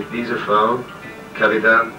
Diese Frau, Kapitän?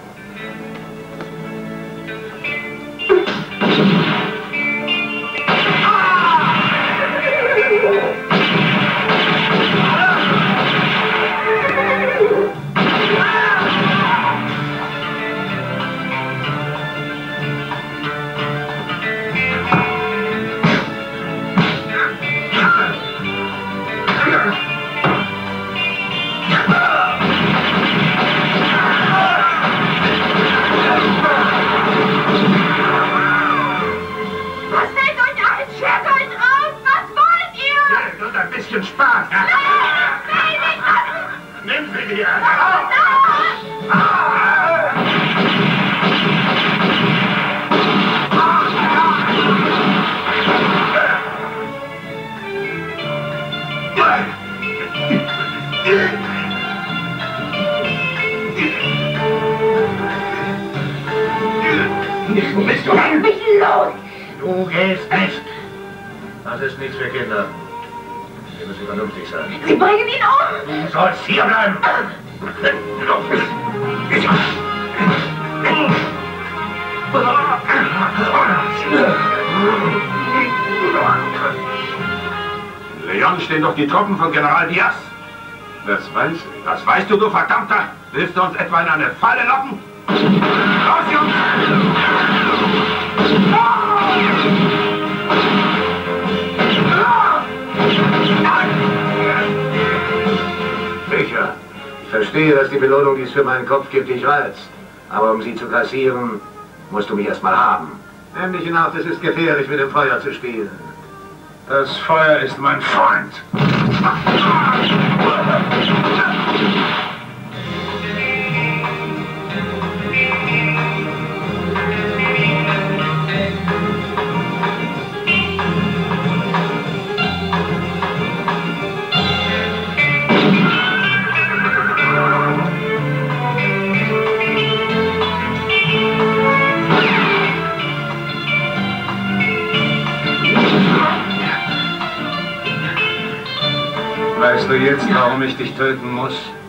Du gehst nicht! Das ist nichts für Kinder. Sie müssen vernünftig sein. Sie bringen ihn um! Du sollst hier bleiben! In Leon stehen doch die Truppen von General Diaz. Das weiß ich. Das weißt du, du Verdammter! Willst du uns etwa in eine Falle locken? Los, Jungs! Sicher. Ich verstehe, dass die Belohnung dies für meinen Kopf gibt, dich reizt. Aber um sie zu kassieren, musst du mich erstmal haben. Nimm dich in Acht, es ist gefährlich, mit dem Feuer zu spielen. Das Feuer ist mein Freund. Weißt du jetzt, warum ich dich töten muss?